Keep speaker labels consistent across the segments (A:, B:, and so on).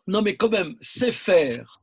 A: Non, mais quand même, c'est faire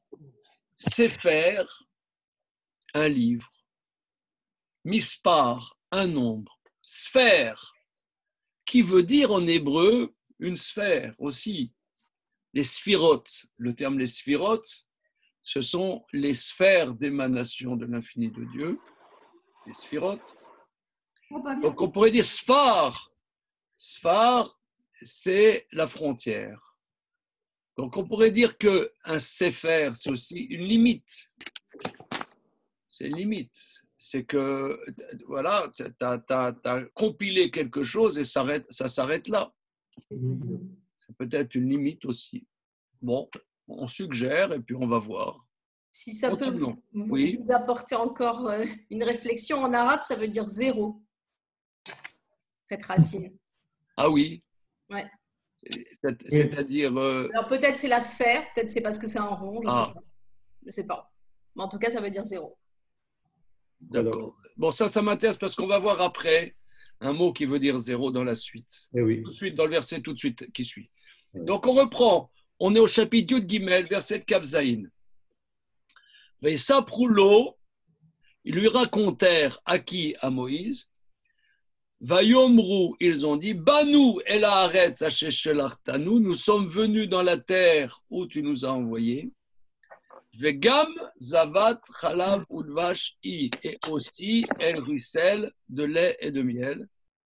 A: un livre. Mispar, un nombre. Sphère, qui veut dire en hébreu une sphère aussi. Les sphirotes, le terme les sphirotes, ce sont les sphères d'émanation de l'infini de Dieu, les sphirotes. Donc on pourrait dire sphar. Sphar, c'est la frontière. Donc on pourrait dire qu'un sefer, c'est aussi une limite. C'est une limite. C'est que, voilà, tu as compilé quelque chose et ça s'arrête là. C'est peut-être une limite aussi. Bon, on suggère et puis on va voir.
B: Si ça peut
A: Oui.
B: vous apporter encore une réflexion, en arabe, ça veut dire zéro, cette racine.
A: Ah oui.
B: Ouais.
A: C'est-à-dire.
B: Alors peut-être c'est la sphère, peut-être c'est parce que c'est un rond, je sais pas. Mais en tout cas, ça veut dire zéro.
A: D'accord. Bon, ça m'intéresse parce qu'on va voir après un mot qui veut dire zéro dans la suite.
C: Oui.
A: Tout de suite, dans le verset tout de suite qui suit. Donc on reprend. On est au chapitre Yud Gimel, verset Kavzaïn. Et Saproulo, ils lui racontèrent à qui? À Moïse. Vayomru, ils ont dit, Banu el haaretz asher shelachtanou, nous sommes venus dans la terre où tu nous as envoyés. Vegam zavat chalav udvash i, et aussi elle ruisselle de lait et de miel.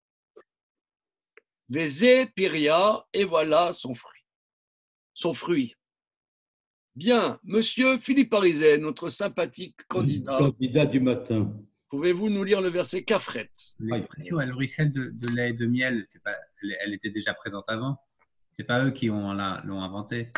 A: Vezé piria, et voilà son fruit. Bien, monsieur Philippe Parizet, notre sympathique
C: candidat du matin.
A: Pouvez-vous nous lire le verset Kafret?
D: L'expression elle ruisselle de lait et de miel, c'est pas, elle était déjà présente avant. C'est pas eux qui l'ont inventée.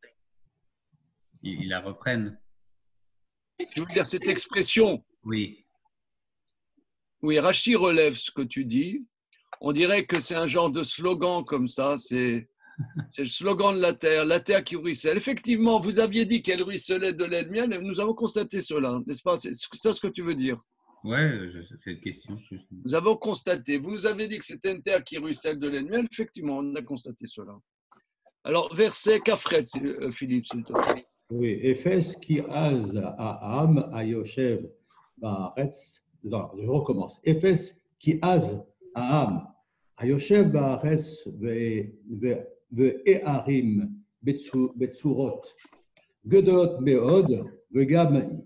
D: Ils la reprennent.
A: Tu veux dire cette expression?
D: Oui.
A: Oui, Rachi relève ce que tu dis. On dirait que c'est un genre de slogan comme ça. C'est le slogan de la terre qui ruisselle. Effectivement, vous aviez dit qu'elle ruisselait de lait de miel. Nous avons constaté cela, n'est-ce pas? C'est ça ce que tu veux dire?
D: Oui, c'est une question.
A: Nous avons constaté. Vous nous avez dit que c'était une terre qui ruisselle de lait de miel. Effectivement, on a constaté cela. Alors, verset Kafret, Philippe, s'il te plaît.
C: Oui, Éphèse qui az Aham ayoshev baaretz. Je recommence. Éphèse qui az Aham ayoshev baaretz ve'eharim betzurot gedolot meod vegam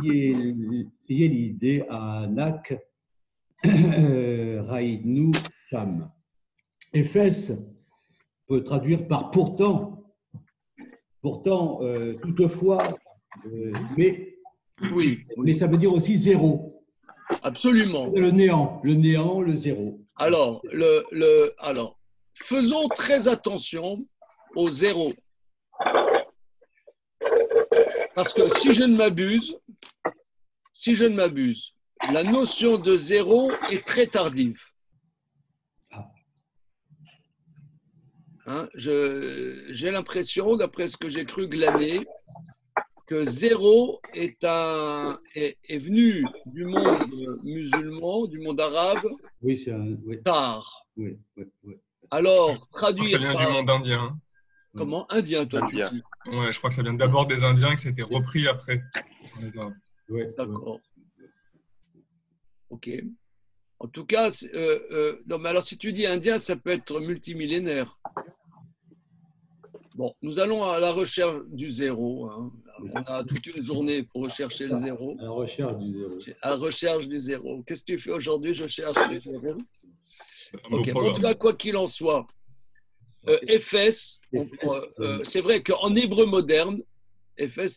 C: yelide anak raïdnu tam. Éphèse peut traduire par pourtant. Pourtant, toutefois, mais ça veut dire aussi zéro.
A: Absolument.
C: Le néant, le zéro.
A: Alors, faisons très attention au zéro. Parce que si je ne m'abuse, la notion de zéro est très tardive. Hein, j'ai l'impression, d'après ce que j'ai cru glaner, que zéro est venu du monde musulman, du monde arabe, tard.
C: Oui.
A: Alors, traduire.
E: Ça vient du monde indien.
A: Comment? Indien, toi?
E: Indien. Ouais, je crois que ça vient d'abord des Indiens et que c'était repris après.
A: D'accord. Ok. En tout cas, non, mais alors si tu dis indien, ça peut être multimillénaire. Bon, nous allons à la recherche du zéro. Hein. On a toute une journée pour rechercher le zéro.
C: À la recherche du zéro.
A: À la recherche du zéro. Qu'est-ce que tu fais aujourd'hui? Je cherche le zéro. Ok, en tout cas, quoi qu'il en soit, Éphèse, c'est vrai qu'en hébreu moderne, Éphèse,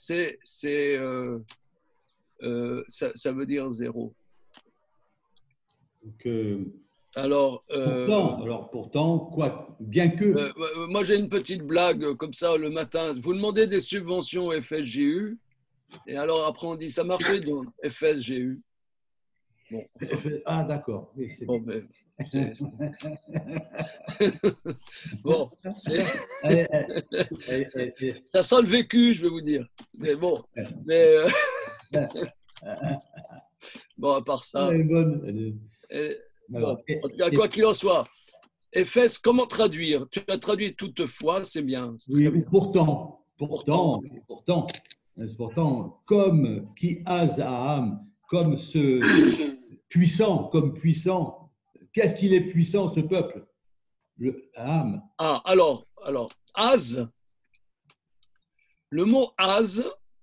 A: ça veut dire zéro.
C: Donc,
A: alors,
C: pourtant, quoi, bien que.
A: Moi, j'ai une petite blague comme ça le matin. Vous demandez des subventions au FSGU, et alors après on dit ça marchait donc FSGU. Bon.
C: Ah, d'accord. Oui,
A: bon, mais, bon, ça sent le vécu, je vais vous dire. Mais bon, bon, à part ça.
C: Elle est bonne.
A: Bon, en tout cas, quoi qu'il en soit, Ephes, comment traduire? Tu as traduit toutefois, c'est bien. C'est
C: Oui,
A: très
C: ou
A: bien.
C: pourtant, comme qui has Aham, comme ce puissant. Qu'est-ce qu'il est puissant, ce peuple? Le Aham.
A: Ah, alors, Az, le mot Az,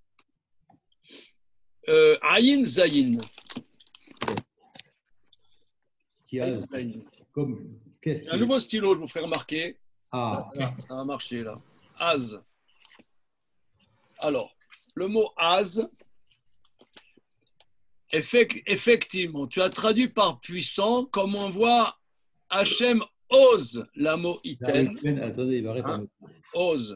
A: Ayin Zayin.
C: Qui has, comme, qu'est-ce
A: Un
C: qu'il est?
A: nouveau stylo, je vous ferai remarquer.
C: Ah,
A: Ça va marcher là. Az. Alors, le mot Az, effectivement, tu as traduit par puissant, comme on voit Hachem ose la mot iten.
C: attendez, il va répondre.
A: Ose.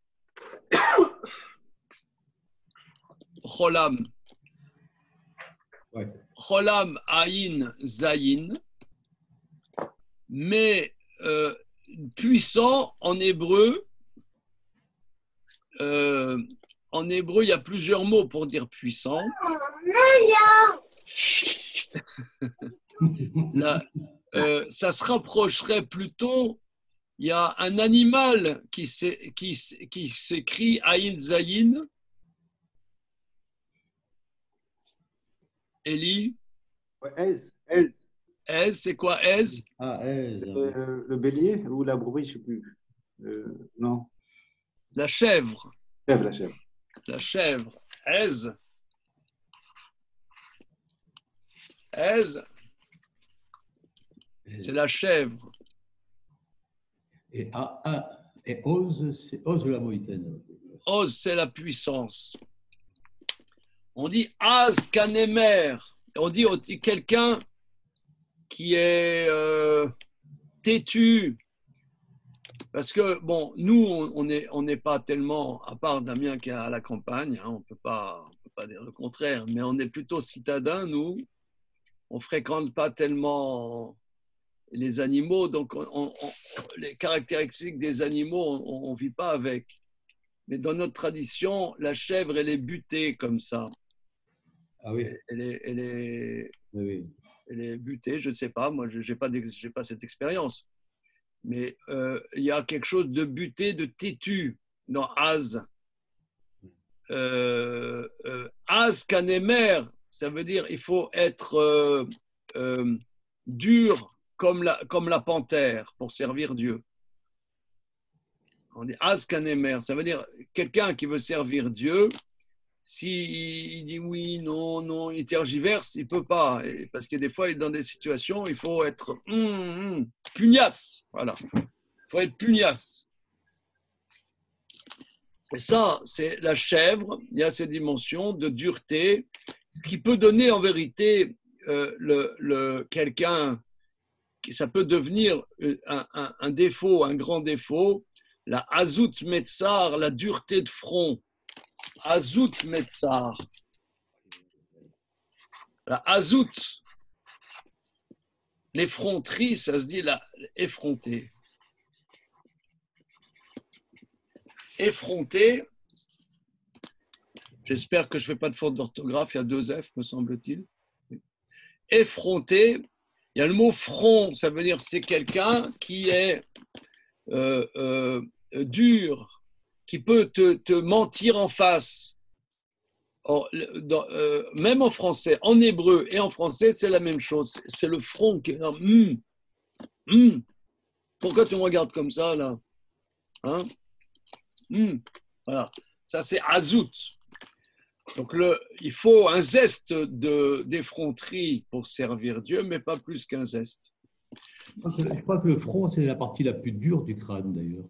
A: Cholam.
C: Ouais.
A: Cholam Ayin Zayin. Mais puissant en hébreu, il y a plusieurs mots pour dire puissant. Là, ça se rapprocherait plutôt. Il y a un animal qui s'écrit Ayin Zayin. Eli,
F: Ouais, Ez.
A: Ez, c'est quoi Ez?
C: Ah,
F: Le bélier ou la brebis, je ne sais plus. Non,
A: La chèvre.
F: la chèvre.
A: La chèvre. Ez. Ez, c'est la chèvre.
C: Et ose la moïtaine.
A: Oz, c'est la puissance. On dit Az Kanemer. On dit quelqu'un qui est têtu. Parce que, bon, nous, on n'est pas tellement, à part Damien qui est à la campagne, hein, on ne peut pas dire le contraire, mais on est plutôt citadins, nous. On ne fréquente pas tellement les animaux, donc les caractéristiques des animaux, on ne vit pas avec. Mais dans notre tradition, la chèvre, elle est butée comme ça.
C: Ah oui.
A: Elle
C: Oui.
A: est butée, je ne sais pas, moi, je n'ai pas cette expérience. Mais il y a quelque chose de buté, de têtu dans Az. Az Kanemer, ça veut dire il faut être dur comme la panthère pour servir Dieu. On dit Az Kanemer, ça veut dire quelqu'un qui veut servir Dieu, s'il dit oui, non, il tergiverse, il ne peut pas. Parce que des fois, dans des situations, il faut être pugnace. Voilà. Il faut être pugnace. Et ça, c'est la chèvre. Il y a cette dimension de dureté qui peut donner en vérité quelqu'un, ça peut devenir un défaut, un grand défaut. La azout metzar, la dureté de front. Azout metzar. La azout. L'effronterie, ça se dit effronter. Effronter. J'espère que je ne fais pas de faute d'orthographe. Il y a 2 F, me semble-t-il. Effronter. Il y a le mot front. Ça veut dire c'est quelqu'un qui est dur, qui peut te mentir en face. Or, même en français, en hébreu et en français, c'est la même chose. C'est le front qui est là. Pourquoi tu me regardes comme ça, là? Hein? Voilà. Ça, c'est azout. Donc, il faut un zeste d'effronterie pour servir Dieu, mais pas plus qu'un zeste.
C: Je crois que le front, c'est la partie la plus dure du crâne, d'ailleurs.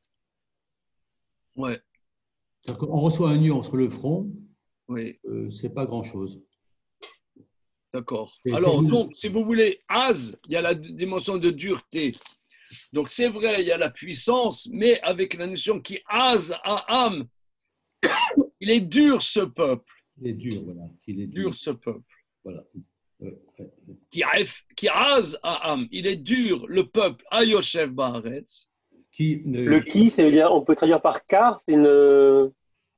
A: Ouais.
C: On reçoit un nuance sur le front,
A: Oui.
C: C'est pas grand-chose.
A: D'accord. Alors, donc, si vous voulez, Az, il y a la dimension de dureté. Donc, c'est vrai, il y a la puissance, mais avec la notion qui Az à âme. Il est dur, ce peuple.
C: Il est dur, voilà. Il est
A: dur, ce peuple.
C: Voilà.
A: Qui Az à âme. Il est dur, le peuple, Ayoshev Baaretz.
G: Le qui, ça veut dire, on peut traduire par car, c'est une.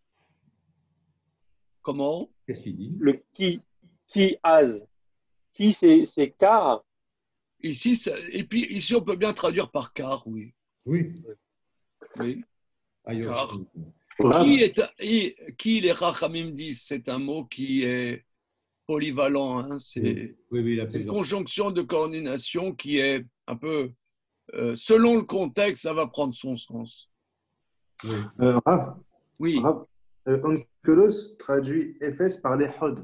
A: Comment?
C: Qu'est-ce qu'il dit?
G: Le qui as. Qui, c'est car.
A: Ici, et puis ici, on peut bien traduire par car, oui.
C: Oui.
A: Oui. Car.
F: Rav,
A: Qui les Rachamim disent, c'est un mot qui est polyvalent. Hein, c'est
C: Oui, la
A: une
C: plusieurs.
A: conjonction de coordination qui est un peu, selon le contexte, ça va prendre son sens.
C: Oui.
F: Rav,
A: Oui,
F: Rav, Onkelos traduit Éphèse par les Hod.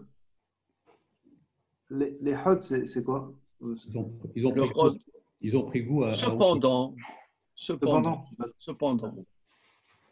F: Les Hod, c'est quoi?
C: Ils ont
A: le
C: pris
A: Rod.
C: goût à
A: Cependant,
F: Cependant,
A: oui.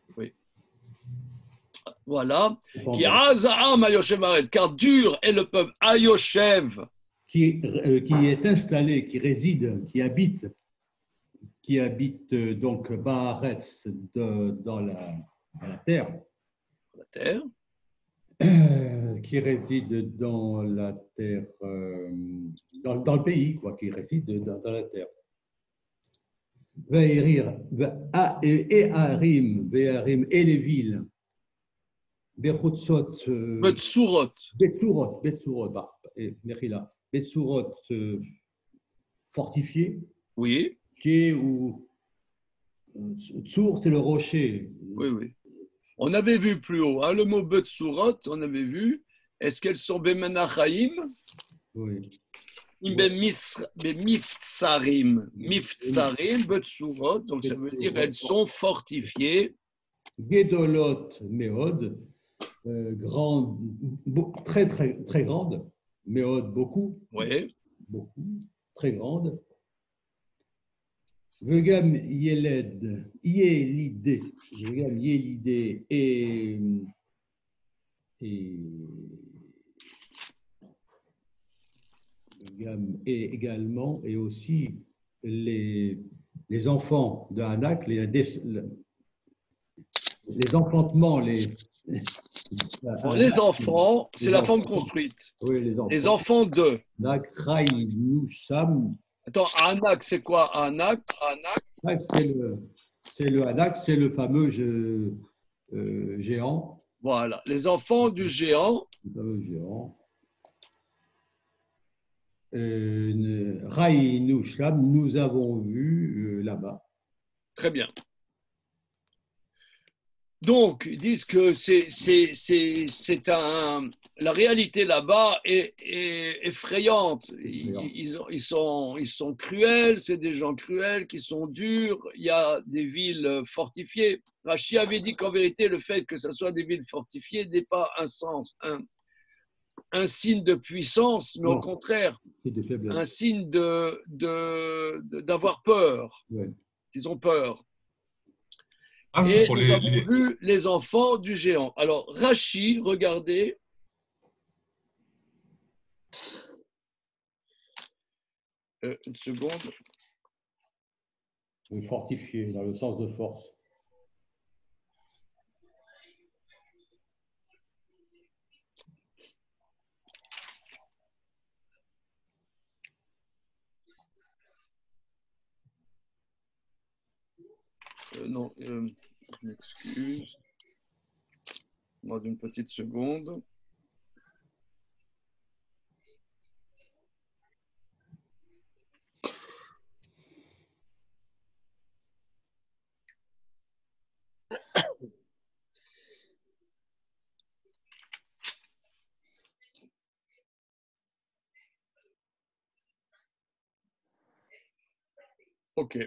A: Voilà. Qui
C: cependant,
A: Aza'am Ayoshev Aret, car dur est le peuple Ayoshev.
C: qui est installé, qui réside, qui habite donc Baaretz dans la terre,
A: La terre.
C: qui réside dans la terre, dans le pays, quoi, qui réside dans la terre. Ve'erir, Ve'arim, et les villes, Bechutzot,
A: Betsurot.
C: Betsurot, Mechila, Betsurot fortifiées,
A: Oui,
C: qui est où Tsur, c'est le rocher.
A: oui, oui. On avait vu plus haut, hein, le mot Betsurot, on avait vu. Est-ce qu'elles sont Bemenachaim?
C: Oui.
A: Miftsarim, Betsurot, donc ça veut dire elles sont fortifiées.
C: Gedolot, Méod, grande, très, très, très grande. Méod, beaucoup,
A: Oui,
C: très grande. Vegam Yelidé, et également, et aussi les enfants de Hanak, les enfantements,
A: bon, les enfants, c'est la forme construite.
C: Oui,
A: Les enfants de.
C: Hanak, Rai, Nusham.
A: Attends, Anak, c'est quoi Anak?
C: Hanak, c'est le Hanak, c'est le fameux géant.
A: Voilà, les enfants du géant.
C: Le fameux géant. Rai Nusham, nous avons vu là-bas.
A: Très bien. Donc, ils disent que la réalité là-bas est effrayante. Ils sont cruels, c'est des gens cruels qui sont durs. Il y a des villes fortifiées. Rachi avait dit qu'en vérité, le fait que ce soit des villes fortifiées n'est pas un signe de puissance, mais au contraire, un signe d'avoir peur.
C: Ouais.
A: Ils ont peur.
E: Ah,
A: Et
E: pour
A: nous avons vu les enfants du géant. Alors, Rachi, regardez. Une seconde.
C: Fortifié, dans le sens de force.
A: Non, je m'excuse. Moi, d'une petite seconde. Ok.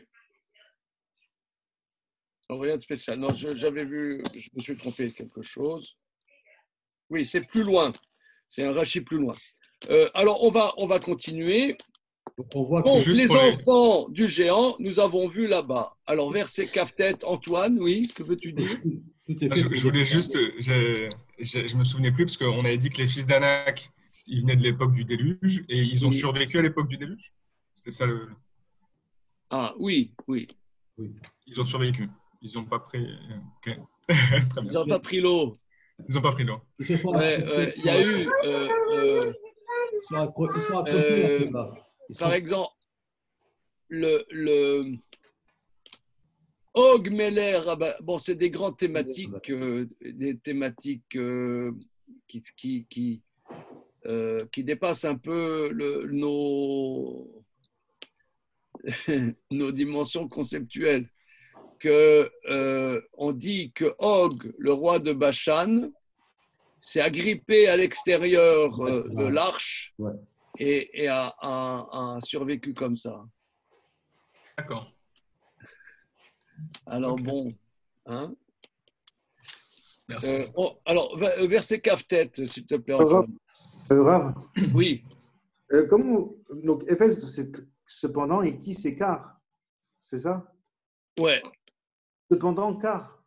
A: Non, rien de spécial. Non, j'avais vu, je me suis trompé de quelque chose. Oui, c'est plus loin. C'est un Rachi plus loin. Alors, on va continuer.
C: Donc, on voit
A: Donc,
C: que
A: les enfants du géant, nous avons vu là-bas. Alors, verset K-tête, Antoine, oui, que veux-tu dire?
C: tout est fait
E: Je voulais juste, je me souvenais plus parce qu'on avait dit que les fils d'Anak, ils venaient de l'époque du déluge et ils ont survécu à l'époque du déluge. C'était ça le.
A: Ah oui, oui.
E: Ils ont survécu. Ils n'ont pas pris. Ok. Très bien.
A: Ils n'ont pas pris l'eau.
E: Ils n'ont pas pris l'eau.
A: Il y a eu.
C: Ils sont accrochés là-bas.
A: Par exemple, le Og Meller, bon, c'est des grandes thématiques, qui dépassent un peu nos dimensions conceptuelles, que on dit que Og, le roi de Bashan, s'est agrippé à l'extérieur de l'arche
C: Ouais.
A: et a survécu comme ça.
E: D'accord.
A: Alors
E: Ok.
A: bon, hein.
E: Merci.
A: Alors, verset Kaftet, s'il te plaît, Antoine.
F: Rav,
A: Oui,
F: comment, donc Éphèse, c'est cependant, et qui c'est car? C'est ça?
A: ouais.
F: Cependant, car.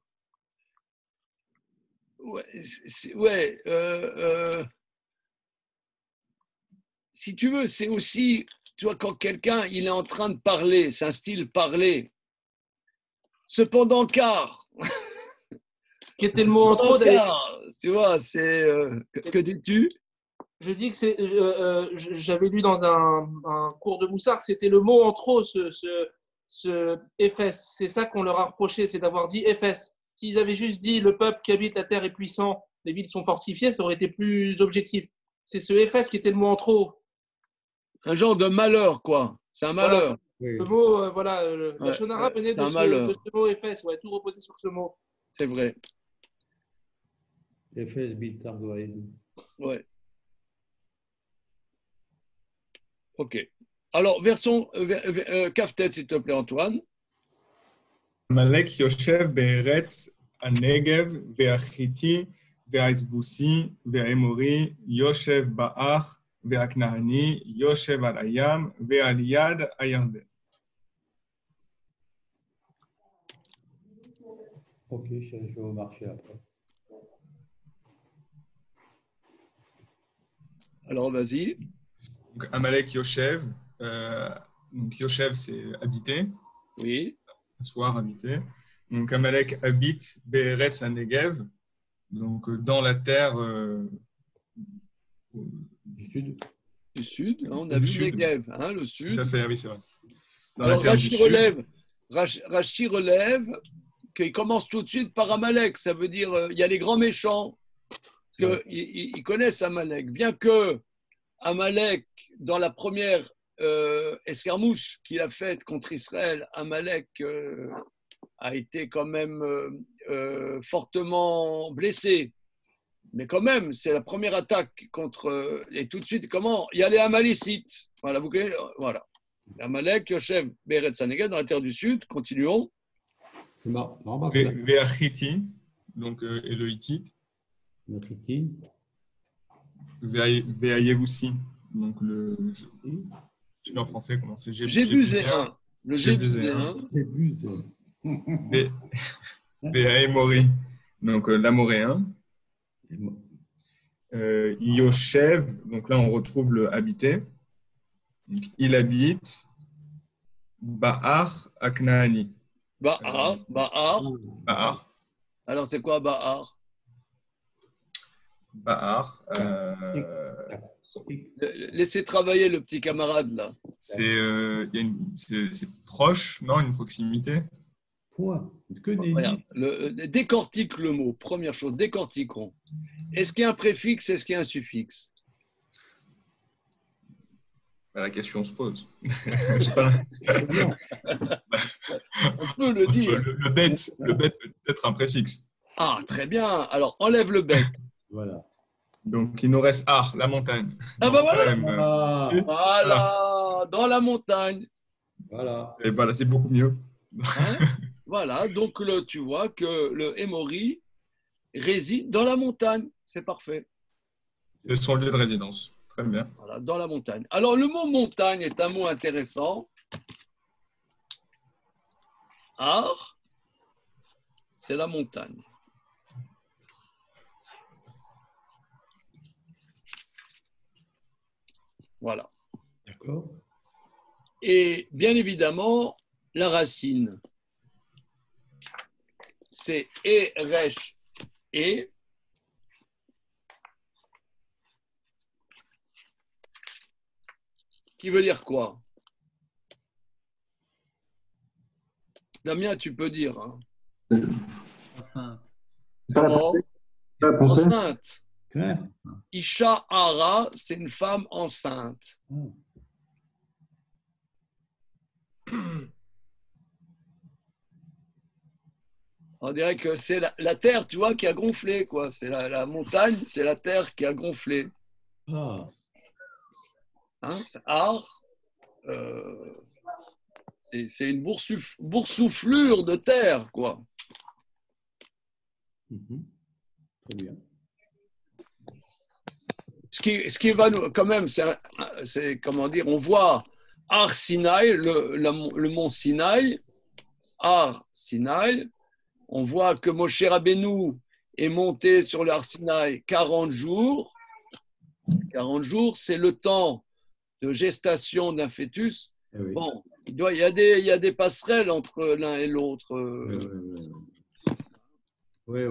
A: Ouais, ouais, si tu veux, c'est aussi, tu vois, quand quelqu'un il est en train de parler, c'est un style parler. Cependant, car,
H: Qui était le mot en trop d'ailleurs.
A: car, tu vois, c'est que dis-tu?
H: Je dis que j'avais lu dans un cours de Moussard que c'était le mot en trop, ce Éphèse. C'est ça qu'on leur a reproché, c'est d'avoir dit Éphèse. S'ils avaient juste dit le peuple qui habite la terre est puissant, les villes sont fortifiées, ça aurait été plus objectif. C'est ce Éphèse qui était le mot en trop.
A: Un genre de malheur, quoi. C'est un
H: Voilà.
A: malheur.
C: Oui.
H: Le mot, voilà, la
A: Ouais,
H: Shonara venait
A: c'est
H: de
A: un malheur.
H: ce mot Éphèse, ouais, tout reposait sur ce mot.
A: C'est vrai.
C: Éphèse, Biltar, Goïm.
A: Ouais. Ok. Alors, versons Kaftet, s'il te plaît, Antoine.
E: עמלק יושב בארץ הנגב והחיתי והיבוסי והאמורי יושב באח והכנעני יושב על הים ועל יד הירדן.
C: Ok, je vais au marché après.
A: Alors, vas-y.
E: Donc עמלק יושב, donc יושב c'est habiter,
A: Oui.
E: asseoir, habiter. Donc Amalek habite Be'eretz HaNegev, donc dans la terre
C: Du sud.
A: Du sud, hein, on a
E: Du
A: vu
E: sud.
A: Negev, hein, le
E: tout
A: sud.
E: à fait, oui c'est vrai. Dans
A: Alors,
E: la terre du
A: Rachi
E: sud.
A: relève, Rachi relève qu'il commence tout de suite par Amalek. Ça veut dire il y a les grands méchants, parce qu'ils connaissent Amalek. Bien que Amalek, dans la première escarmouche qu'il a faite contre Israël, Amalek a été quand même fortement blessé. Mais quand même, c'est la première attaque contre. Et tout de suite, comment? Il y a les Amalécites. Voilà, vous connaissez, voilà. Amalek, Yoshev, Be'eretz HaNegev, dans la terre du sud. Continuons.
C: C'est marrant, c'est la
E: Ve'achiti, donc et le Hittite.
C: notre Iti.
E: Ve'ayevusi, donc le. Je sais pas en français comment c'est.
A: Jébuséen. Le
E: Jébuséen.
A: Jébuséen.
C: C'est plus.
E: Ve'aemori, donc l'amoréen. Yoshev, donc là on retrouve le habité. Donc, il habite Ba'ar Aknaani.
A: Ba'ar.
E: Ba'ar.
A: Alors, c'est quoi Ba'ar?
E: Ba'ar.
A: Laissez travailler le petit camarade là.
E: C'est proche, non? Une proximité?
C: Point. Que nenni.
A: Regarde, décortique le mot. Première chose, décortiquons. Est-ce qu'il y a un préfixe, est-ce qu'il y a un suffixe?
E: La question se pose. Je sais pas.
A: On peut le dire.
E: Le bête peut être un préfixe.
A: Ah, très bien. Alors, enlève le bête.
C: Voilà.
E: Donc, il nous reste Ar, la montagne.
A: Ah,
E: Non,
A: bah
E: c'est pas
A: voilà.
E: la même,
C: Ah,
E: si.
A: Voilà, dans la montagne.
C: voilà.
E: Et voilà, c'est beaucoup mieux.
A: Hein. Voilà, donc tu vois que le Hémori réside dans la montagne. C'est parfait.
E: C'est son lieu de résidence. Très bien.
A: Voilà, dans la montagne. Alors, le mot montagne est un mot intéressant. Ar, c'est la montagne. Voilà.
C: D'accord.
A: Et bien évidemment, la racine, c'est et, resh, et. Qui veut dire quoi? Damien, tu peux dire. Hein.
D: Enfin,
F: C'est pas la
A: Comment?
F: pensée? C'est pas la pensée?
A: Enceinte.
C: Clair.
A: Isha Hara, c'est une femme enceinte.
C: Ah.
A: On dirait que c'est la terre, tu vois, qui a gonflé, quoi. C'est la montagne, c'est la terre qui a gonflé.
C: Ah,
A: Hein, c'est Ar, c'est une boursouflure de terre, quoi.
C: très bien.
A: Ce qui va nous, quand même, c'est comment dire, on voit Ar Sinaï, le mont Sinaï, Ar Sinaï. On voit que Moshe Rabbeinu est monté sur l'Ar Sinaï 40 jours. 40 jours, c'est le temps de gestation d'un fœtus.
C: Eh oui.
A: Bon, il y a des passerelles entre l'un et l'autre.
C: Oui.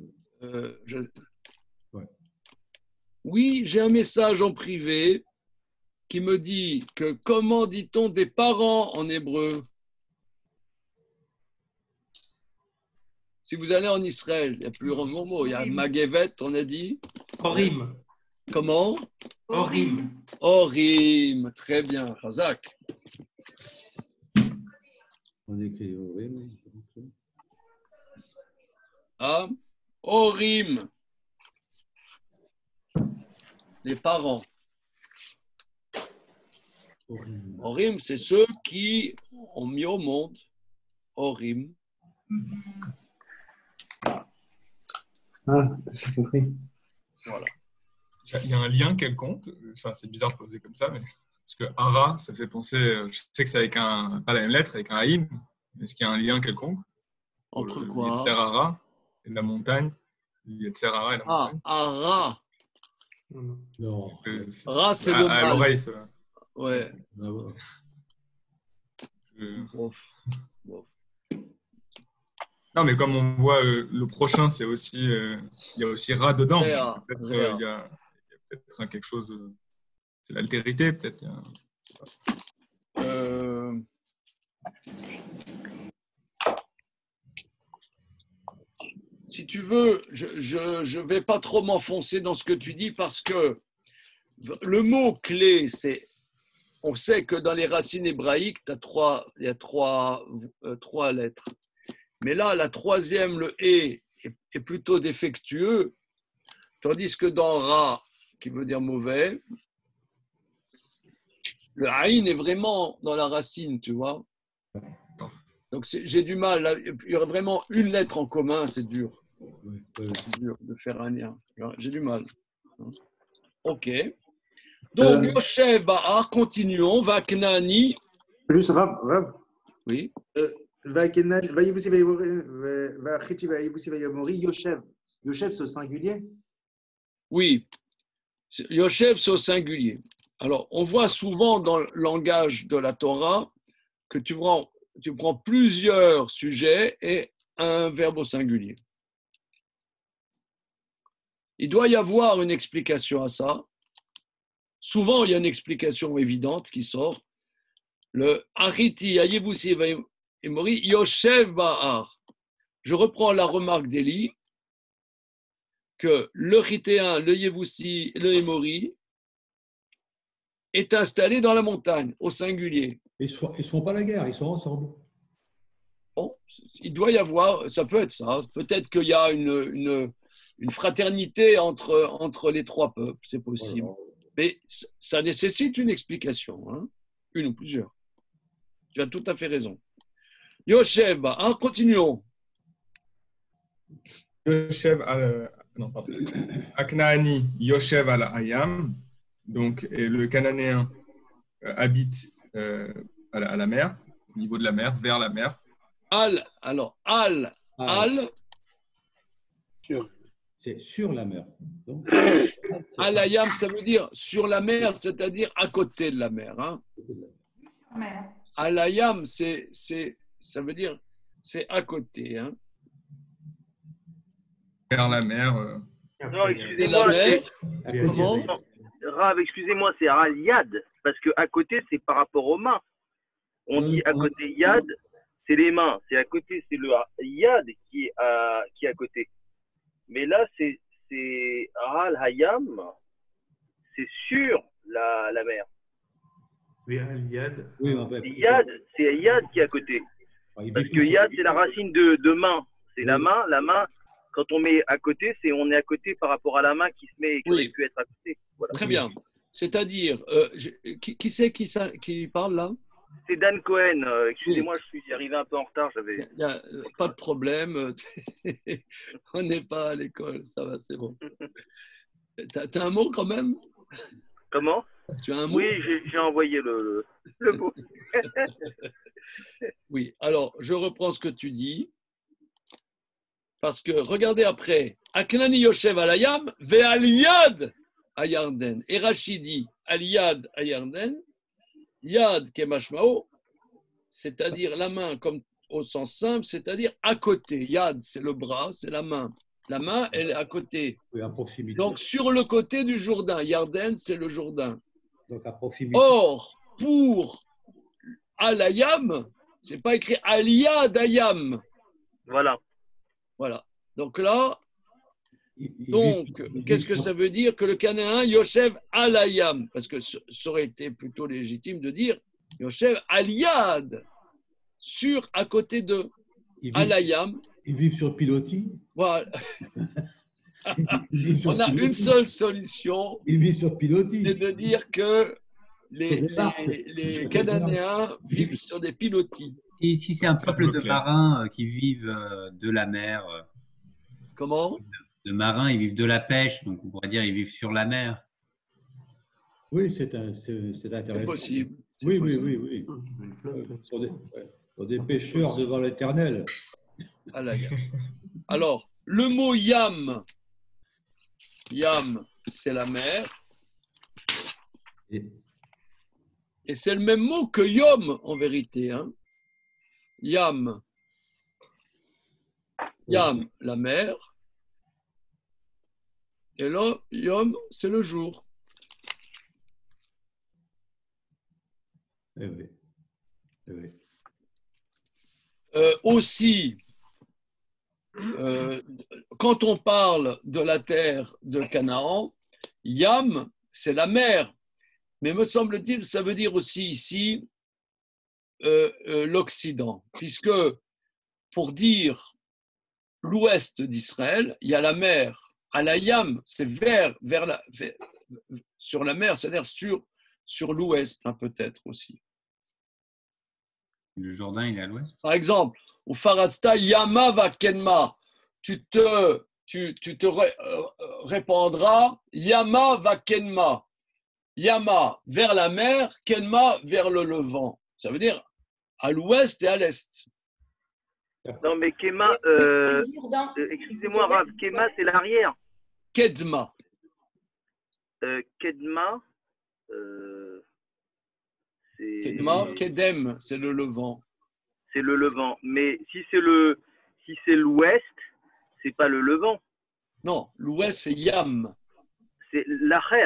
C: Ouais.
A: Oui, j'ai un message en privé qui me dit que comment dit-on des parents en hébreu? Si vous allez en Israël, il y a plusieurs mots. Il y a Magevet, on a dit.
I: Orim.
A: Comment?
I: Orim.
A: Orim. Très bien, Razak.
C: On écrit oui.
A: Ah, Orim. Les parents. Orim, c'est ceux qui ont mis au monde. Orim.
F: Ah, j'ai compris.
A: Voilà.
E: Il y a un lien quelconque, enfin c'est bizarre de poser comme ça, mais parce que Hara, ça fait penser, je sais que c'est avec pas la même lettre, avec un Aïn, mais est-ce qu'il y a un lien quelconque
A: entre quoi?
E: Yetzer Hara et la montagne, Yetzer Hara et la montagne.
A: Hara.
C: Non.
A: Ra, c'est le
E: à
A: mal.
E: l'oreille, ça.
A: Ouais.
E: Non, mais comme on voit, le prochain, c'est aussi, il y a aussi Ra dedans. Peut-être il y a peut-être quelque chose, c'est l'altérité, peut-être.
A: Si tu veux, je vais pas trop m'enfoncer dans ce que tu dis parce que le mot clé, c'est, on sait que dans les racines hébraïques, il y a trois lettres. Mais là, la troisième, le est plutôt défectueux, tandis que dans Ra, qui veut dire mauvais, le Aïn est vraiment dans la racine, tu vois. Donc j'ai du mal. Là, il y aurait vraiment une lettre en commun, c'est dur. C'est dur de faire un lien. J'ai du mal. Ok. Donc, Yoshev Ba'ar, continuons. Vaknani.
F: Juste Rav.
A: Oui.
F: Yoshev. Yoshev, c'est au singulier?
A: Oui. Yoshev, c'est au singulier. Alors, on voit souvent dans le langage de la Torah que tu prends plusieurs sujets et un verbe au singulier. Il doit y avoir une explication à ça. Souvent, il y a une explication évidente qui sort. Le Achiti, Ayevusi, Emori, Yoshev Ba'ar. Je reprends la remarque d'Élie que le Chitéen, le Yevusi, le Emori est installé dans la montagne, au singulier.
C: Ils ne se font pas la guerre, ils sont ensemble.
A: Bon, il doit y avoir, ça peut être ça. Peut-être qu'il y a une fraternité entre les trois peuples, c'est possible. Voilà. Mais ça nécessite une explication, hein? Une ou plusieurs. Tu as tout à fait raison. Yoshev, hein, continuons.
E: Yoshev Aknaani, Yoshev al Hayam, donc et le Cananéen habite à la mer, au niveau de la mer, vers la mer.
A: Al,
C: c'est sur la mer. Donc,
A: Al Hayam, ça veut dire sur la mer, c'est-à-dire à côté de la mer. Hein. Al Hayam, ça veut dire c'est à côté. Hein.
E: Vers la mer.
J: Non, excusez-moi.
A: Comment?
J: Rav, excusez-moi, c'est Al Yad, parce que à côté, c'est par rapport aux mains. On dit à côté Yad, c'est les mains. C'est à côté, c'est le Yad qui est à côté. Mais là, c'est Al Hayam, c'est sur la mer.
I: Yad.
C: Oui, mais
J: Yad, c'est Yad qui est à côté. Parce que Yad, c'est la racine de main. C'est la main. La main, quand on met à côté, on est à côté par rapport à la main qui se met et qui aurait pu être à côté. Voilà.
A: Très bien. C'est-à-dire, qui c'est qui parle là?
J: C'est Dan Cohen. Excusez-moi, je suis arrivé un peu en retard.
A: Il n'y a pas de problème. On n'est pas à l'école. Ça va, c'est bon. Tu as un mot quand même?
J: Comment?
A: Tu as un mot?
J: Oui, j'ai envoyé le mot.
A: Oui, alors je reprends ce que tu dis. Parce que regardez après. Aknani Yoshev alayam ve'al yad ayarden. Et Rachid dit al yad ayarden, yad kemashmao, c'est-à-dire la main comme au sens simple, c'est-à-dire à côté. Yad, c'est le bras, c'est la main. La main, elle est à côté.
C: Oui, à proximité.
A: Donc, sur le côté du Jourdain. Yarden, c'est le Jourdain.
C: Donc, à proximité.
A: Or, pour Al-Ayam, ce n'est pas écrit Al-Yad Ayam.
J: Voilà.
A: Voilà. Donc là, qu'est-ce que ça veut dire? Que le Cananéen, Yoshev Al-Ayam. Parce que ça aurait été plutôt légitime de dire Yoshev Al-Yad. Sur, à côté de Al-Ayam.
C: Ils vivent sur pilotis.
A: Voilà. On a une seule solution.
C: Ils vivent sur pilotis.
A: C'est de dire que les Cananéens vivent sur des pilotis.
D: Et si c'est un peuple de marins qui vivent de la mer.
A: Comment?
D: De marins, ils vivent de la pêche, donc on pourrait dire ils vivent sur la mer.
C: Oui, c'est intéressant.
A: C'est possible.
C: Oui. Sur des pêcheurs devant l'Éternel.
A: Alors, le mot yam, c'est la mer. Et c'est le même mot que yom, en vérité. Hein. Yam, la mer. Et là, yom, c'est le jour.
C: Oui.
A: Aussi, quand on parle de la terre de Canaan, Yam, c'est la mer. Mais me semble-t-il, ça veut dire aussi ici l'Occident, puisque pour dire l'ouest d'Israël, il y a la mer. À la Yam, c'est sur la mer, c'est-à-dire sur l'ouest, hein, peut-être aussi.
D: Le Jourdain, il est à l'ouest.
A: Par exemple, au Farasta Yama va Kenma, tu te répandras Yama va Kenma. Yama vers la mer, Kenma vers le levant. Ça veut dire à l'ouest et à l'est.
J: Non, mais Kema, excusez-moi, Rav, Kema, c'est l'arrière.
A: Kedma.
J: Kedma, c'est.
A: Kedma, Kedem, c'est le levant.
J: C'est le levant. Mais si c'est l'ouest, c'est pas le levant.
A: Non, l'ouest, c'est Yam.
J: C'est l'Acher.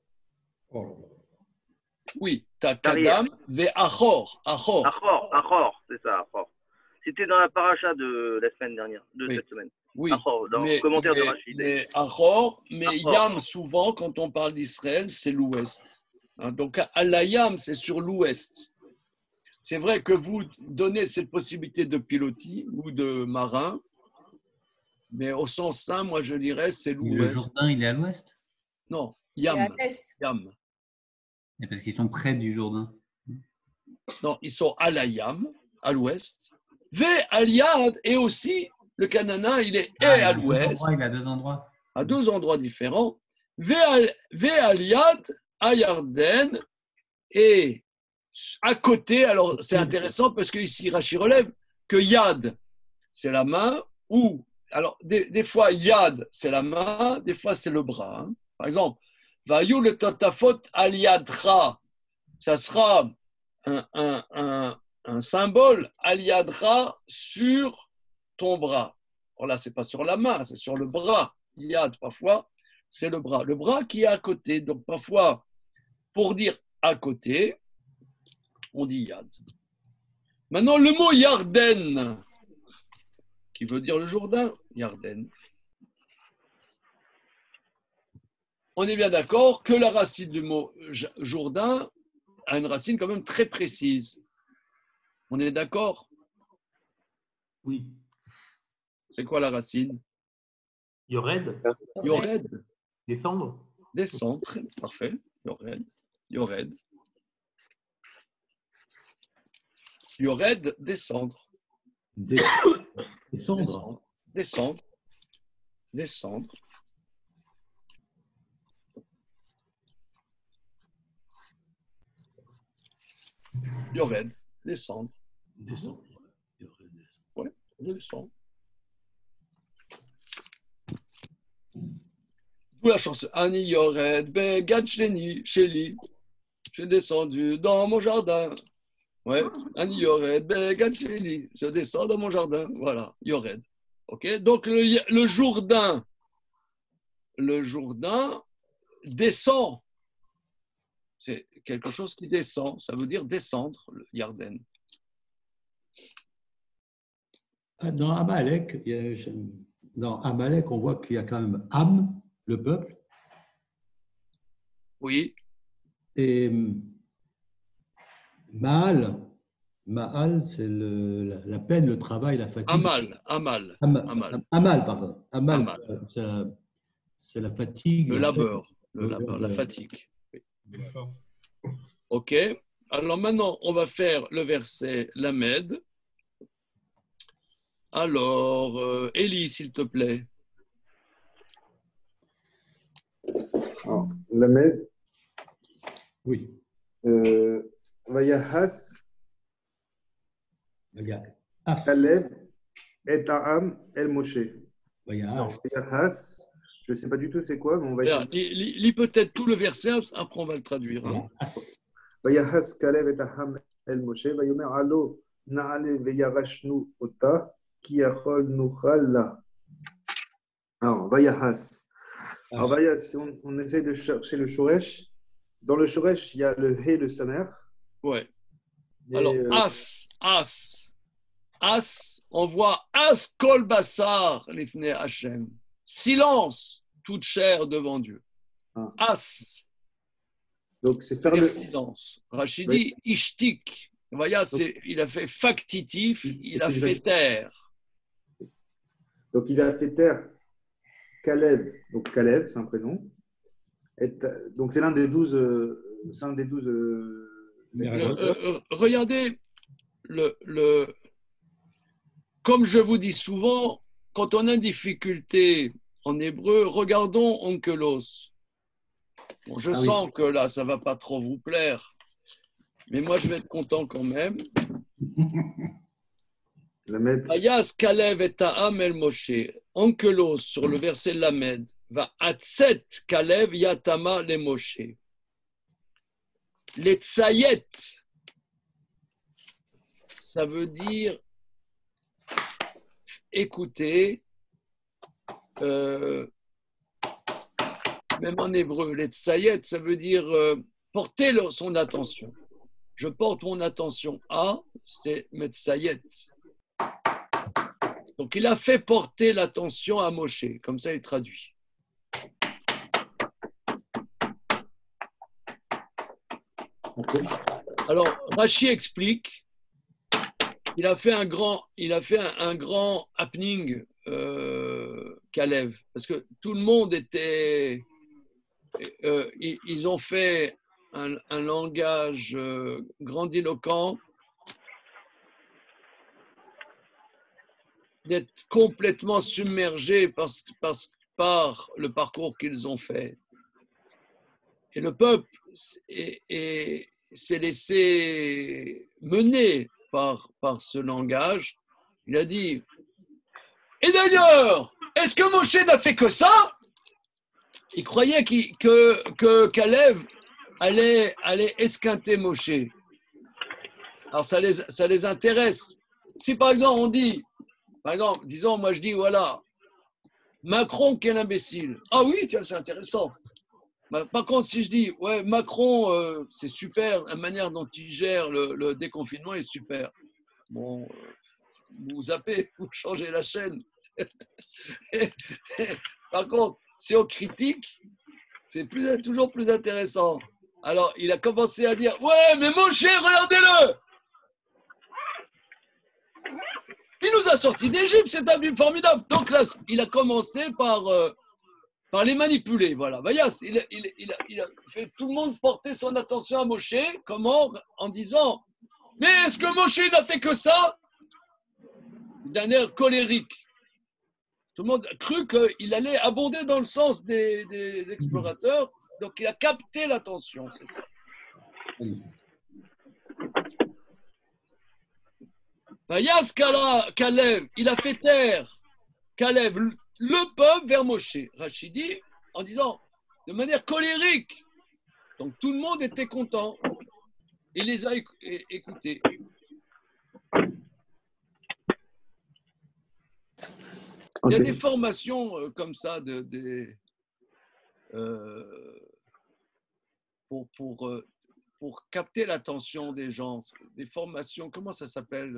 A: Oui, t'as Kadam, ve Achor.
J: Achor, c'est ça, Achor. C'était dans la paracha de la semaine dernière, cette semaine.
A: Oui,
J: Achor, dans le commentaire de Rachid.
A: Mais Achor, Yam, souvent, quand on parle d'Israël, c'est l'ouest. Hein, donc, Al-Yam, c'est sur l'ouest. C'est vrai que vous donnez cette possibilité de pilotis ou de marin, mais au sens sain, moi, je dirais, c'est l'ouest.
D: Le Jourdain, il est à l'ouest?
A: Non, Yam.
B: Yam.
D: Et parce qu'ils sont près du Jourdain.
A: Non, ils sont à la Yam, à l'ouest. Ve Al-Yad, et aussi, le Canaan, il est à l'ouest.
D: Il a deux endroits.
A: À deux endroits différents. Ve Al-Yad, à Yarden, et à côté, alors c'est intéressant parce qu'ici, Rachid relève que Yad, c'est la main, ou, alors des fois, Yad, c'est la main, des fois, c'est le bras. Hein. Par exemple, Vayu le Totafot Al-Yadra, ça sera un symbole Al-Yadra sur ton bras. Alors là, ce n'est pas sur la main, c'est sur le bras. Yad, parfois, c'est le bras. Le bras qui est à côté. Donc, parfois, pour dire à côté, on dit Yad. Maintenant, le mot Yarden, qui veut dire le Jourdain, Yarden. On est bien d'accord que la racine du mot Jourdain a une racine quand même très précise. On est d'accord?
I: Oui.
A: C'est quoi la racine?
I: Yored.
A: Yored.
I: Descendre.
A: Descendre. Parfait. Yored. Yored. Yored, descendre.
C: Descendre.
A: Descendre. Descendre. Yored, descendre.
C: Descendre.
A: Ouais, descendre. D'où la chanson. Ani Yored, Begad Sheni, Sheli. J'ai descendu dans mon jardin. Ouais, Ani Yored, Begad Sheli. Je descends dans mon jardin. Voilà, Yored. Ok, donc le Jourdain. Le Jourdain descend. C'est quelque chose qui descend. Ça veut dire descendre, le Yarden.
C: Dans Amalek, on voit qu'il y a quand même Am, le peuple.
A: Oui.
C: Et Maal, c'est la peine, le travail, la fatigue.
A: Amal,
C: Pardon. Amal. C'est la fatigue.
A: Le labeur, la fatigue. Ok. Alors maintenant, on va faire le verset Lamed. Alors, Élie, s'il te plaît.
F: Alors, Lamed.
C: Oui.
F: Vayahas. Caleb et Aham El Moshe. Vayahas. Je ne sais pas du tout c'est quoi, mais on va essayer.
A: Lis peut-être tout le verset, après on va le traduire. Hein.
F: Vayahas Caleb et Aham El Moshe. Vayomer Alo Naale Veyarashnu Ota Ki Yachol Nuchal La. Alors, Vayahas. Alors, Vayahas, on essaye de chercher le Shoresh. Dans le Shoresh, il y a le He, le Samer.
A: Ouais. Alors, As, on voit As Kol Basar Lifne Hashem. Silence, toute chair devant Dieu. As.
F: Donc, c'est faire le
A: silence. Rachidi, Ishtik. Voyez, il a fait factitif, il a fait taire.
F: Donc, il a fait taire Caleb. Donc, Caleb, c'est un prénom. Donc, c'est l'un des 12.
A: Regardez, comme je vous dis souvent, quand on a une difficulté en hébreu, regardons Onkelos. Bon, je sens que là, ça ne va pas trop vous plaire, mais moi, je vais être content quand même. Ayas Kalev et Ta'am El Moshe. Onkelos, sur le verset Lamed, va Atset Kalev Yatama Le Moshe. Les Tsayet, ça veut dire écouter, même en hébreu, les Tsayet, ça veut dire porter son attention. Je porte mon attention à, c'est Metsayet. Donc il a fait porter l'attention à Moshe, comme ça il traduit. Alors, Rashi explique qu'il a fait un grand happening, Kalev, parce que tout le monde était, ils ont fait un langage grandiloquent, d'être complètement submergés par le parcours qu'ils ont fait. Et le peuple s'est laissé mener par ce langage. Il a dit, et d'ailleurs, est-ce que Moshe n'a fait que ça? Il croyait que Kalev allait esquinter Moshe. Alors ça les intéresse. Si par exemple on dit, disons, moi je dis, voilà, Macron qui est un imbécile. Ah oui, tiens, c'est intéressant. Par contre, si je dis, ouais, Macron, c'est super, la manière dont il gère le déconfinement est super. Bon, vous zappez, vous changez la chaîne. Par contre, si on critique, c'est toujours plus intéressant. Alors, il a commencé à dire, ouais, mais Moshe, regardez-le. Il nous a sortis d'Égypte, c'est un but formidable. Donc là, il a commencé par les manipuler. Voilà. Vayas, il a fait tout le monde porter son attention à Moshe. Comment? En disant, mais est-ce que Moshe n'a fait que ça? D'un air colérique. Tout le monde a cru qu'il allait abonder dans le sens des explorateurs. Donc, il a capté l'attention, c'est ça. Vayas Kalev, il a fait taire Kalev, le peuple vers Moshe. Rachid dit en disant de manière colérique. Donc tout le monde était content. Il les a écoutés. Il y a des formations comme ça pour capter l'attention des gens. Des formations, comment ça s'appelle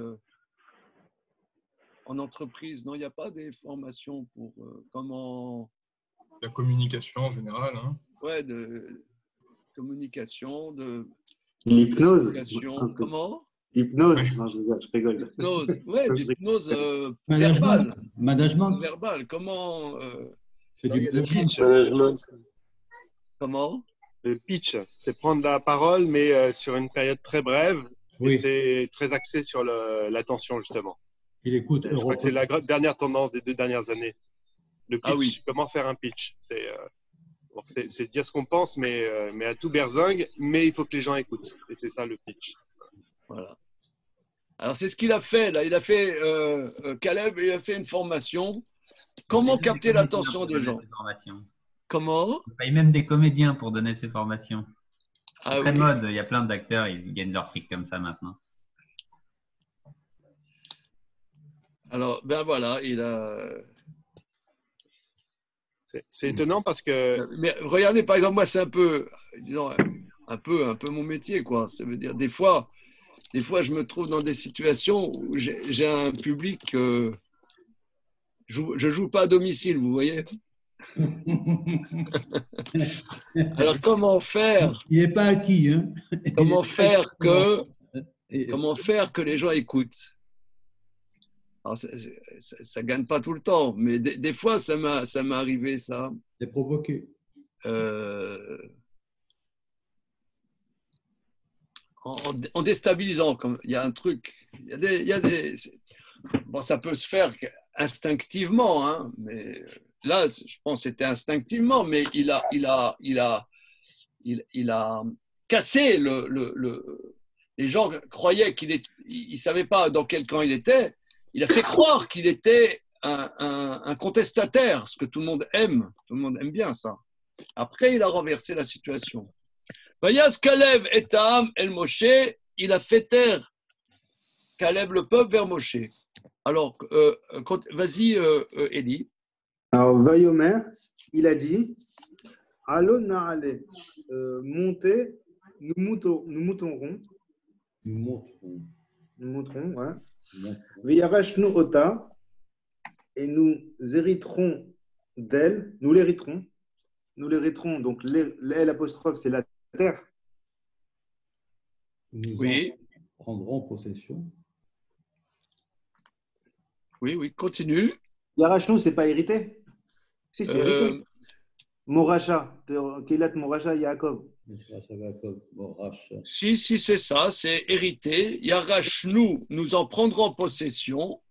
A: en entreprise? Non, il n'y a pas des formations pour comment…
E: La communication en général. Hein.
A: Ouais, de communication, de…
F: L'hypnose.
A: Comment?
F: Hypnose. Non, je rigole.
A: Hypnose. Ouais, l'hypnose
C: Management.
A: verbale.
C: Management.
A: Verbal. Comment
C: C'est du
K: le pitch.
A: Comment?
K: Le pitch, c'est prendre la parole, mais sur une période très brève.
C: Oui.
K: Et c'est très axé sur l'attention, justement.
C: Il écoute.
K: Je crois que c'est la dernière tendance des 2 dernières années. Le pitch,
A: Ah oui.
K: Comment faire un pitch. C'est dire ce qu'on pense, mais à tout berzingue, mais il faut que les gens écoutent. Et c'est ça le pitch.
A: Voilà. Alors, c'est ce qu'il a fait. Là. Il a fait, Caleb, il a fait une formation. Comment capter l'attention des gens? Comment?
D: Il paye même des comédiens pour donner ces formations.
A: Ah,
D: C'est très
A: oui.
D: mode. Il y a plein d'acteurs, ils gagnent leur fric comme ça maintenant.
A: Alors, ben voilà, il a…
K: C'est étonnant parce que…
A: Mais regardez, par exemple, moi, c'est un peu, disons, un peu mon métier, quoi. Ça veut dire, des fois, je me trouve dans des situations où j'ai un public… je joue pas à domicile, vous voyez. Alors, comment faire?
C: Il n'est pas acquis. Hein.
A: Comment faire que les gens écoutent? Alors, ça gagne pas tout le temps, mais des fois, ça m'est arrivé, ça.
C: C'est provoqué.
A: En déstabilisant, comme il y a un truc, bon, ça peut se faire instinctivement, hein, mais là, je pense que c'était instinctivement, mais il a cassé les gens croyaient il savait pas dans quel camp il était. Il a fait croire qu'il était un contestataire, ce que tout le monde aime. Tout le monde aime bien ça. Après, il a renversé la situation. Vayas Kalev et Ta'am el Moshe, il a fait taire Kalev le peuple vers Moshe. Alors, vas-y, Eli.
F: Alors, Vayomer, il a dit, Allo Naale, montez, nous monterons. Nous monterons, ouais. Veyarashnu Ota, et nous hériterons d'elle, nous l'hériterons. Nous l'hériterons, donc l'apostrophe, c'est la terre.
C: Nous
A: Oui.
C: en prendrons possession.
A: Oui, continue.
F: Yarashnu, c'est pas hérité? Si, c'est hérité. Moracha, Kélat Moracha Yaakov.
A: Si, c'est ça, c'est hérité. Yarashnu, nous en prendrons possession.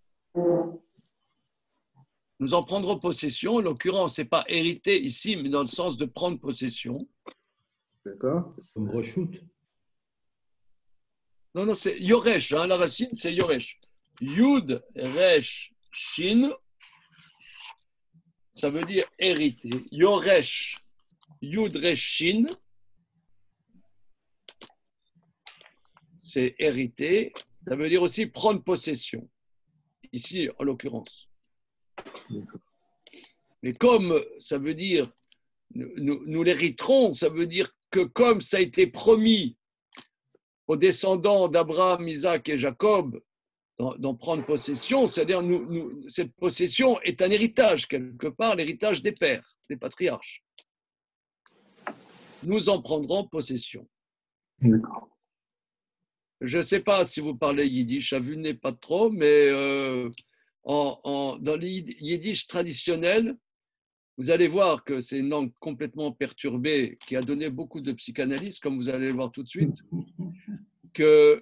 A: Nous en prendrons possession. En l'occurrence, ce n'est pas hérité ici, mais dans le sens de prendre possession.
F: D'accord.
C: Comme reshoot.
A: Non, c'est Yoresh. Hein, la racine, c'est Yoresh. Yud, Resh, Shin. Ça veut dire hérité. Yoresh, Yud, Resh, Shin. C'est hérité. Ça veut dire aussi prendre possession. Ici, en l'occurrence. Mais comme ça veut dire nous l'hériterons, ça veut dire que comme ça a été promis aux descendants d'Abraham, Isaac et Jacob d'en prendre possession, c'est-à-dire cette possession est un héritage quelque part, l'héritage des pères, des patriarches. nous en prendrons possession. Je ne sais pas si vous parlez yiddish, à vue n'est pas trop, mais dans les yiddish traditionnels, vous allez voir que c'est une langue complètement perturbée qui a donné beaucoup de psychanalyse, comme vous allez le voir tout de suite, que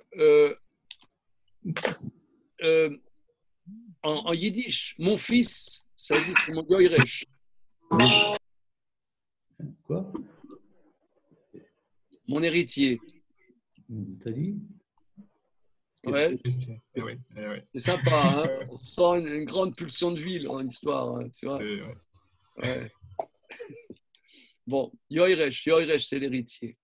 A: en yiddish, mon fils, ça dit c'est mon yoiresh.
C: Quoi?
A: Mon héritier.
C: T'as dit?
A: Ouais.
E: Ouais.
A: C'est sympa, hein, on sent une grande pulsion de vie dans l'histoire, hein, tu vois. Ouais. Bon, yoiresh, c'est l'héritier.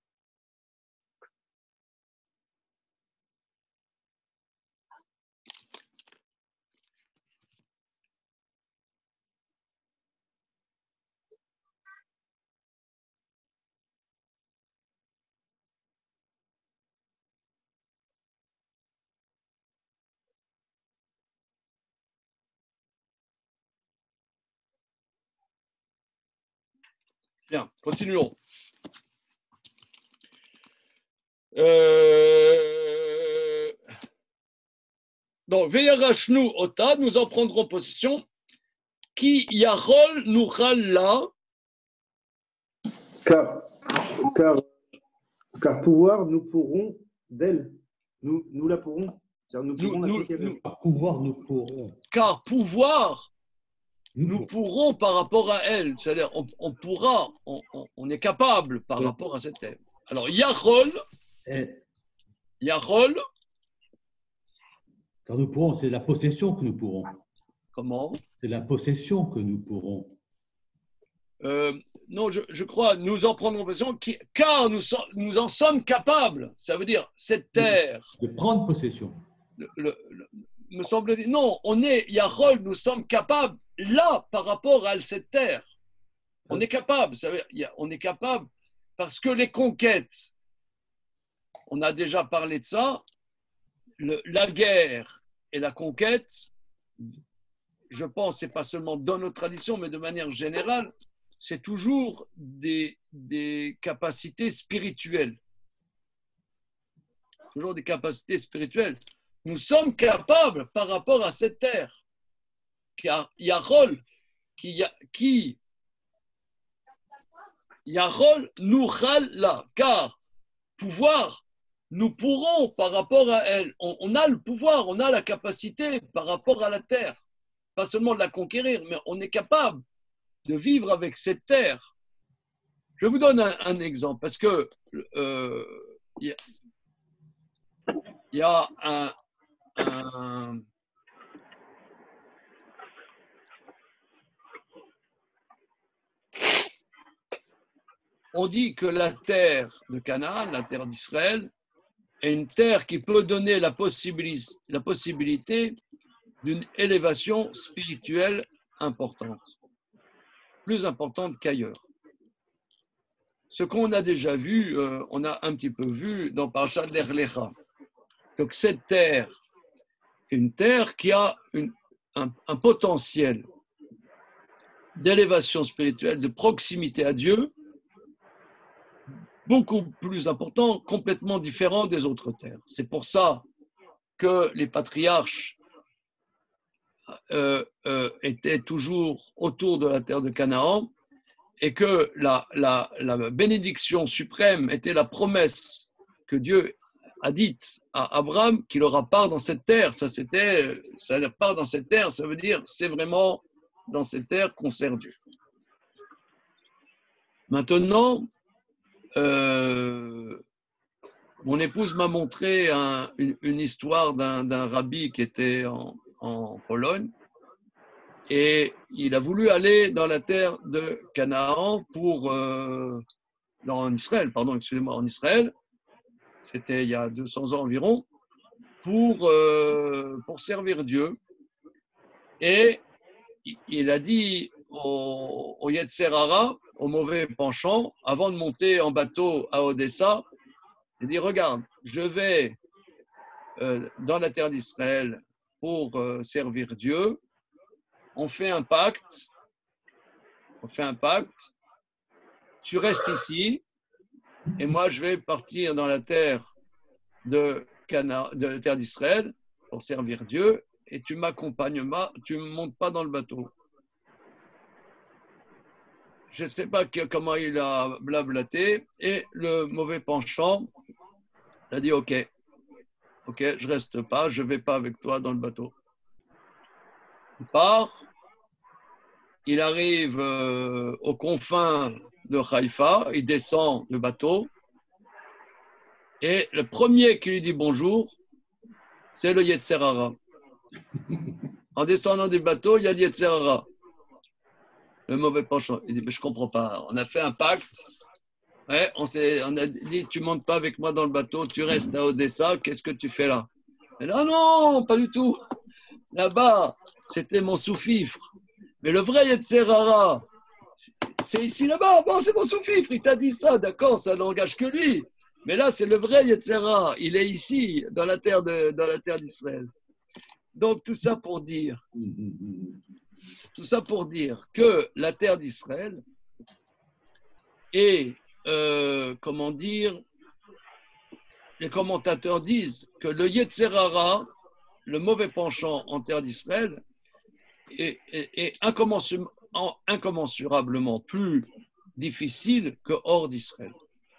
A: Bien, continuons. Donc, Veyarashnu Ota, nous en prendrons possession. Qui Yarol Nuchalla.
F: Car pouvoir, nous pourrons d'elle. Nous la pourrons. Nous pourrons la conquérir.
C: Pouvoir, nous pourrons.
A: Car pouvoir, nous pourrons par rapport à elle. C'est-à-dire, on pourra, on est capable par rapport à cette terre. Alors, Yachol,
C: Car nous pourrons, c'est la possession que nous pourrons.
A: Comment?
C: C'est la possession que nous pourrons.
A: Non, je crois, nous en prendrons possession, car nous en sommes capables. Ça veut dire, cette terre.
C: De prendre possession.
A: Me semble-t-il. Non, Yachol, nous sommes capables, là, par rapport à cette terre. On est capable, ça veut dire, on est capable, parce que les conquêtes, on a déjà parlé de ça, la guerre et la conquête, je pense, c'est pas seulement dans nos traditions, mais de manière générale, c'est toujours des capacités spirituelles. Toujours des capacités spirituelles. Nous sommes capables par rapport à cette terre. Yachol, Yachol Nuchal la, car pouvoir, nous pourrons par rapport à elle. On a le pouvoir, on a la capacité par rapport à la terre. Pas seulement de la conquérir, mais on est capable de vivre avec cette terre. Je vous donne un exemple, parce que il y a on dit que la terre de Canaan, la terre d'Israël, est une terre qui peut donner la possibilité d'une élévation spirituelle importante, plus importante qu'ailleurs. Ce qu'on a déjà vu, on a un petit peu vu dans Parashat Lech. Donc cette terre est une terre qui a un potentiel d'élévation spirituelle, de proximité à Dieu, beaucoup plus important, complètement différent des autres terres. C'est pour ça que les patriarches étaient toujours autour de la terre de Canaan et que la bénédiction suprême était la promesse que Dieu a dite à Abraham qu'il aura part dans cette terre. Ça part dans cette terre, ça veut dire c'est vraiment dans cette terre qu'on sert Dieu. Maintenant, mon épouse m'a montré une histoire d'un rabbi qui était en Pologne et il a voulu aller dans la terre de Canaan en Israël, c'était il y a 200 ans environ, pour servir Dieu. Et il a dit au Yetzer Hara, au mauvais penchant, avant de monter en bateau à Odessa, il dit, regarde, je vais dans la terre d'Israël pour servir Dieu. On fait un pacte. Tu restes ici et moi je vais partir dans la terre de la terre d'Israël pour servir Dieu, et tu m'accompagnes pas, tu ne montes pas dans le bateau. Je ne sais pas comment il a blablaté, et le mauvais penchant a dit ok, je reste pas, je vais pas avec toi dans le bateau. Il part, il arrive aux confins de Haïfa, il descend du bateau, et le premier qui lui dit bonjour, c'est le Yetzer Hara. En descendant du bateau, il y a le Yetzer Hara, le mauvais penchant. Il dit, mais je ne comprends pas, on a fait un pacte, ouais, on a dit, tu ne montes pas avec moi dans le bateau, tu restes à Odessa, qu'est-ce que tu fais là? Et là, non, pas du tout. Là-bas, c'était mon sous-fifre. Mais le vrai Yetzer Hara, c'est ici là-bas. Bon, c'est mon sous-fifre, il t'a dit ça, d'accord, ça n'engage que lui. Mais là, c'est le vrai Yetzer Hara. Il est ici, dans la terre d'Israël. Donc, tout ça pour dire que la terre d'Israël est, comment dire, les commentateurs disent que le Yetzer Hara, le mauvais penchant en terre d'Israël, est incommensurablement plus difficile que hors d'Israël.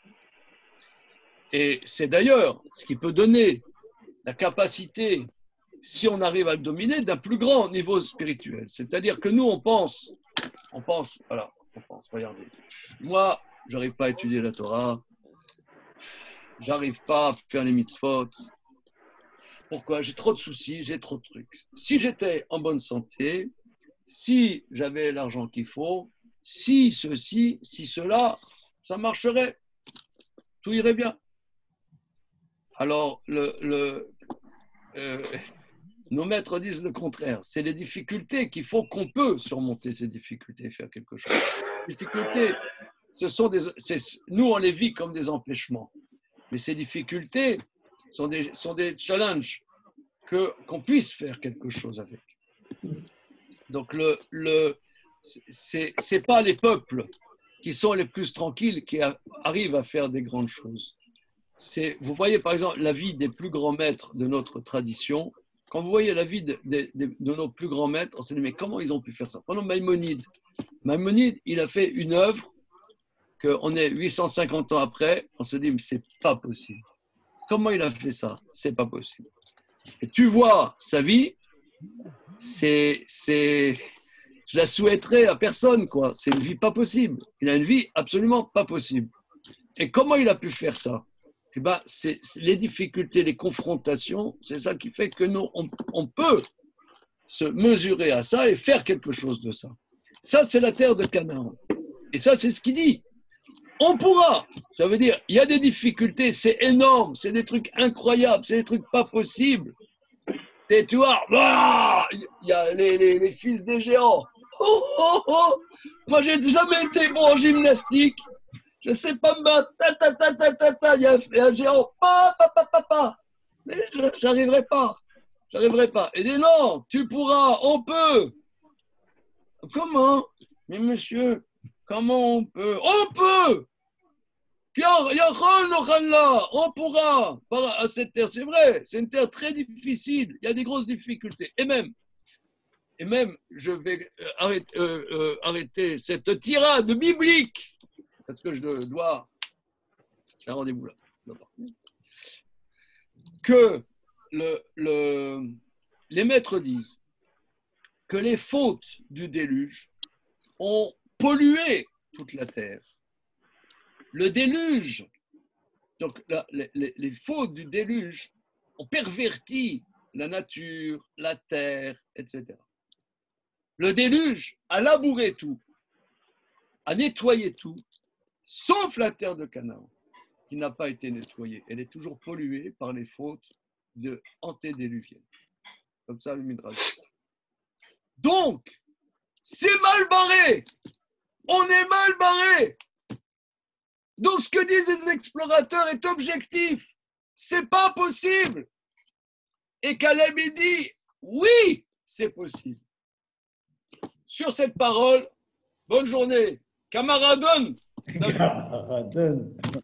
A: Et c'est d'ailleurs ce qui peut donner la capacité, si on arrive à le dominer, d'un plus grand niveau spirituel. C'est-à-dire que nous, on pense, regardez, moi, je n'arrive pas à étudier la Torah, j'arrive pas à faire les mitzvot. Pourquoi? J'ai trop de soucis, j'ai trop de trucs. Si j'étais en bonne santé, si j'avais l'argent qu'il faut, si ceci, si cela, ça marcherait. Tout irait bien. Alors, nos maîtres disent le contraire. C'est les difficultés qui font qu'on peut surmonter ces difficultés et faire quelque chose. Les difficultés, nous, on les vit comme des empêchements. Mais ces difficultés sont des challenges qu'on puisse faire quelque chose avec. Donc, c'est pas les peuples qui sont les plus tranquilles qui arrivent à faire des grandes choses. Vous voyez par exemple la vie des plus grands maîtres de notre tradition. Quand vous voyez la vie de nos plus grands maîtres, on se dit mais comment ils ont pu faire ça? Pendant Maïmonide, il a fait une œuvre qu'on est 850 ans après, on se dit mais c'est pas possible. Comment il a fait ça? C'est pas possible. Et tu vois sa vie, je la souhaiterais à personne, quoi. C'est une vie pas possible. Il a une vie absolument pas possible. Et comment il a pu faire ça? Eh ben, c'est les difficultés, les confrontations, c'est ça qui fait que nous, on peut se mesurer à ça et faire quelque chose de ça. Ça, c'est la terre de Canaan. Et ça, c'est ce qu'il dit. On pourra. Ça veut dire, il y a des difficultés, c'est énorme, c'est des trucs incroyables, c'est des trucs pas possibles. Et tu vois, il y a les fils des géants. Moi, j'ai jamais été bon en gymnastique. Je ne sais pas me battre. Il y a un géant. Mais j'arriverai pas. Et dit non, tu pourras, on peut. Comment? Mais monsieur, comment on peut? On peut. On pourra. À cette terre, c'est vrai, c'est une terre très difficile. Il y a des grosses difficultés. Et même, je vais arrêter cette tirade biblique. Parce que je dois. J'ai un rendez-vous là. Que les maîtres disent que les fautes du déluge ont pollué toute la terre. Le déluge, donc les fautes du déluge ont perverti la nature, la terre, etc. Le déluge a labouré tout, a nettoyé tout, sauf la terre de Canaan, qui n'a pas été nettoyée. Elle est toujours polluée par les fautes antédiluviennes. Comme ça, le Midrash. Donc, c'est mal barré. On est mal barré. Donc, ce que disent les explorateurs est objectif. C'est pas possible. Et Caleb, il dit, oui, c'est possible. Sur cette parole, bonne journée. Camarades.